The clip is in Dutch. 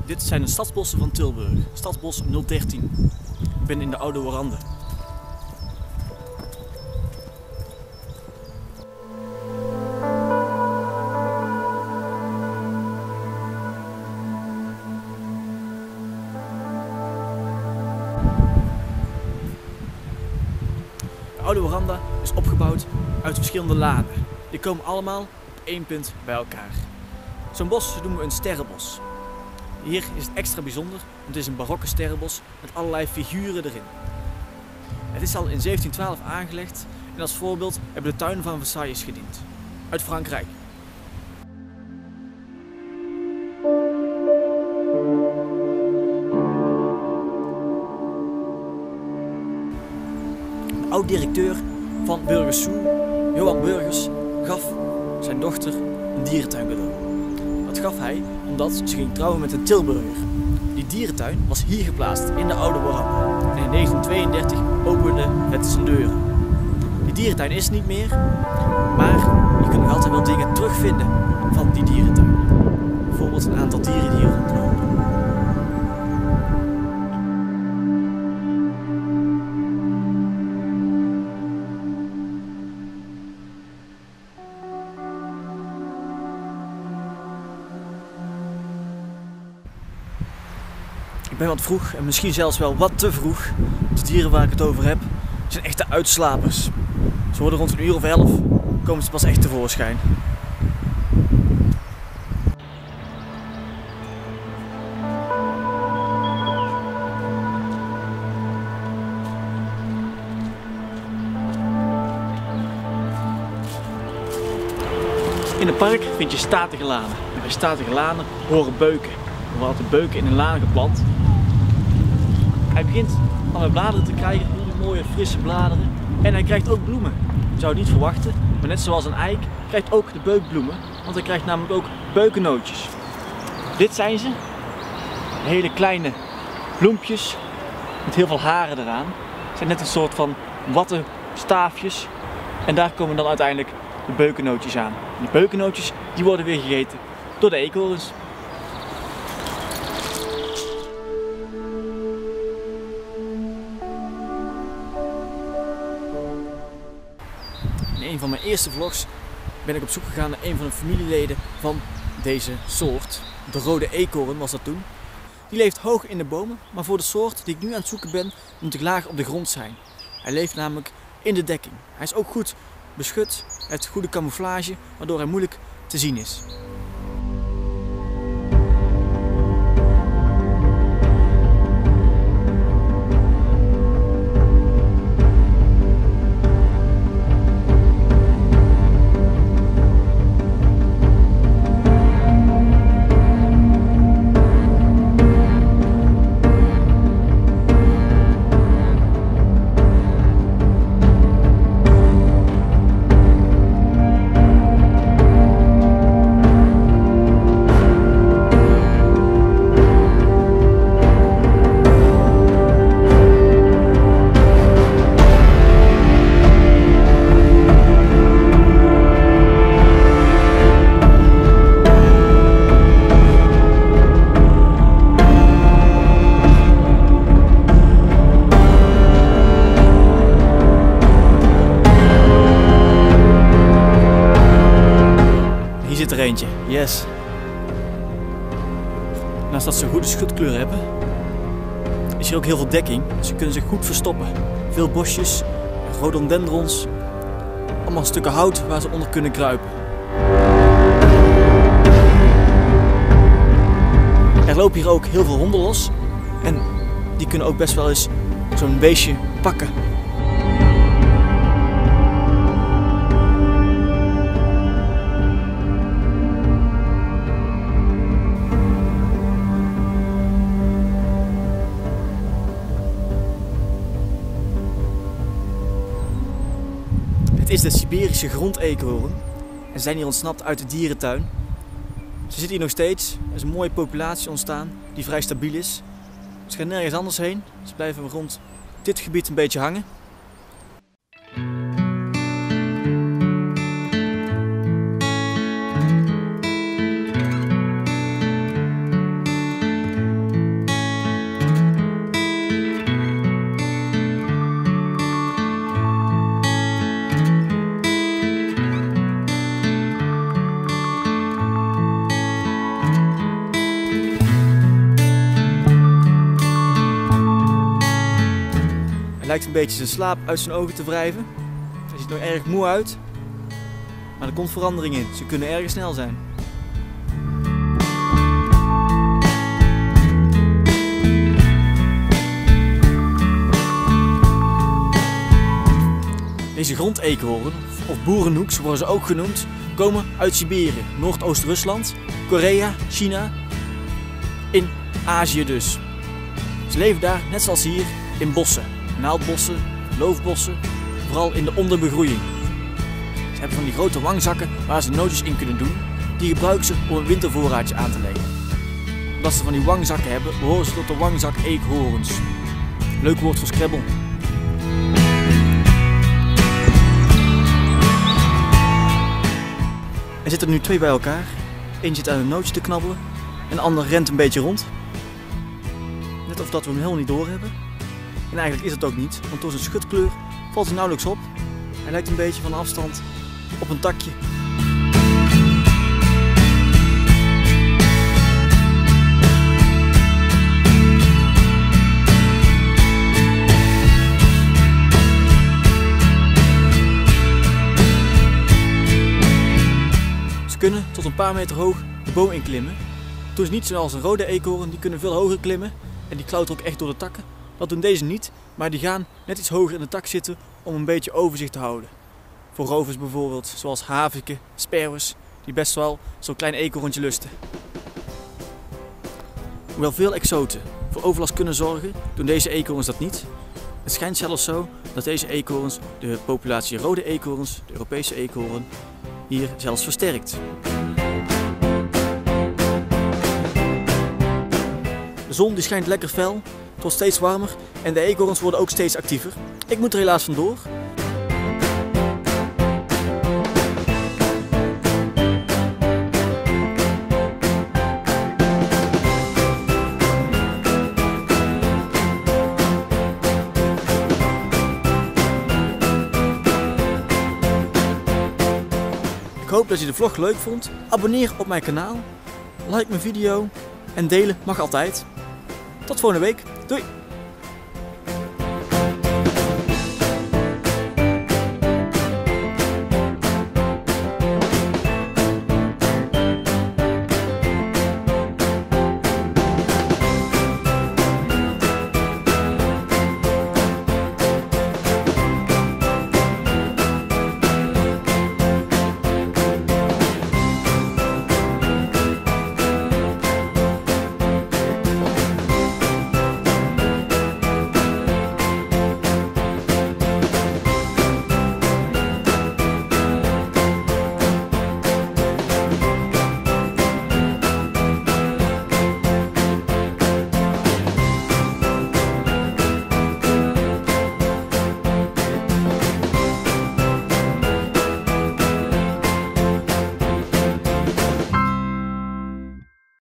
Dit zijn de stadsbossen van Tilburg, Stadsbos 013. Ik ben in de Oude Warande. De Oude Waranda is opgebouwd uit verschillende lanen. Die komen allemaal op één punt bij elkaar. Zo'n bos noemen we een sterrenbos. Hier is het extra bijzonder, want het is een barokke sterrenbos met allerlei figuren erin. Het is al in 1712 aangelegd en als voorbeeld hebben de tuinen van Versailles gediend. Uit Frankrijk. De oud-directeur van Burgers Zoo, Johan Burgers, gaf zijn dochter een dierentuin cadeau. Dat gaf hij omdat ze ging trouwen met een Tilburger. Die dierentuin was hier geplaatst in de Oude Waranda. En in 1932 opende het zijn deuren. Die dierentuin is niet meer, maar je kunt nog altijd wel dingen terugvinden van die dierentuin. Bijvoorbeeld een aantal dieren die hier rondlopen. Ik ben wat vroeg en misschien zelfs wel wat te vroeg. De dieren waar ik het over heb zijn echte uitslapers. Ze worden rond 11 uur komen ze pas echt tevoorschijn. In het park vind je statige lanen. En bij statige lanen horen beuken. Er worden altijd beuken in een laan geplant. Hij begint al met bladeren te krijgen, hele mooie frisse bladeren. En hij krijgt ook bloemen. Je zou het niet verwachten, maar net zoals een eik krijgt ook de beuk bloemen. Want hij krijgt namelijk ook beukennootjes. Dit zijn ze. Hele kleine bloempjes met heel veel haren eraan. Het zijn net een soort van watten staafjes. En daar komen dan uiteindelijk de beukennootjes aan. En die beukennootjes die worden weer gegeten door de eekhoorns. In een van mijn eerste vlogs ben ik op zoek gegaan naar een van de familieleden van deze soort. De rode eekhoorn was dat toen. Die leeft hoog in de bomen, maar voor de soort die ik nu aan het zoeken ben, moet ik laag op de grond zijn. Hij leeft namelijk in de dekking. Hij is ook goed beschut, hij heeft goede camouflage, waardoor hij moeilijk te zien is. Hier zit er eentje, yes. Naast dat ze een goede schutkleur hebben, is hier ook heel veel dekking. Ze kunnen zich goed verstoppen. Veel bosjes, rhododendrons, allemaal stukken hout waar ze onder kunnen kruipen. Er lopen hier ook heel veel honden los en die kunnen ook best wel eens zo'n beestje pakken. Het is de Siberische grondeekhoorn en ze zijn hier ontsnapt uit de dierentuin. Ze zitten hier nog steeds. Er is een mooie populatie ontstaan die vrij stabiel is. Ze gaan nergens anders heen. Ze blijven rond dit gebied een beetje hangen. lijkt een beetje zijn slaap uit zijn ogen te wrijven. Hij ziet er nog erg moe uit. Maar er komt verandering in. Ze kunnen erg snel zijn. Deze grondeekhoorn, of boerenhoeks worden ze ook genoemd, komen uit Siberië, Noordoost-Rusland, Korea, China, in Azië dus. Ze leven daar, net zoals hier, in bossen, naaldbossen, loofbossen, vooral in de onderbegroeiing. Ze hebben van die grote wangzakken waar ze nootjes in kunnen doen, die gebruiken ze om een wintervoorraadje aan te leggen. Omdat ze van die wangzakken hebben, behoren ze tot de wangzak-eekhoorns. Leuk woord voor Scrabble. Er zitten er nu twee bij elkaar. Eén zit aan een nootje te knabbelen en de ander rent een beetje rond. Net of dat we hem helemaal niet doorhebben. En eigenlijk is het ook niet, want door zijn schutkleur valt hij nauwelijks op. Hij lijkt een beetje van afstand op een takje. Ze kunnen tot een paar meter hoog de boom inklimmen. Doen ze niet zoals een rode eekhoorn, die kunnen veel hoger klimmen en die klauteren ook echt door de takken. Dat doen deze niet, maar die gaan net iets hoger in de tak zitten om een beetje overzicht te houden. Voor rovers bijvoorbeeld, zoals haviken, sperwers, die best wel zo'n klein eekhoorntje lusten. Hoewel veel exoten voor overlast kunnen zorgen, doen deze eekhoorns dat niet. Het schijnt zelfs zo dat deze eekhoorns de populatie rode eekhoorns, de Europese eekhoorn, hier zelfs versterkt. De zon die schijnt lekker fel, het wordt steeds warmer en de eekhoorns worden ook steeds actiever. Ik moet er helaas vandoor. Ik hoop dat je de vlog leuk vond. Abonneer op mijn kanaal, like mijn video en delen mag altijd. Tot volgende week. Doei!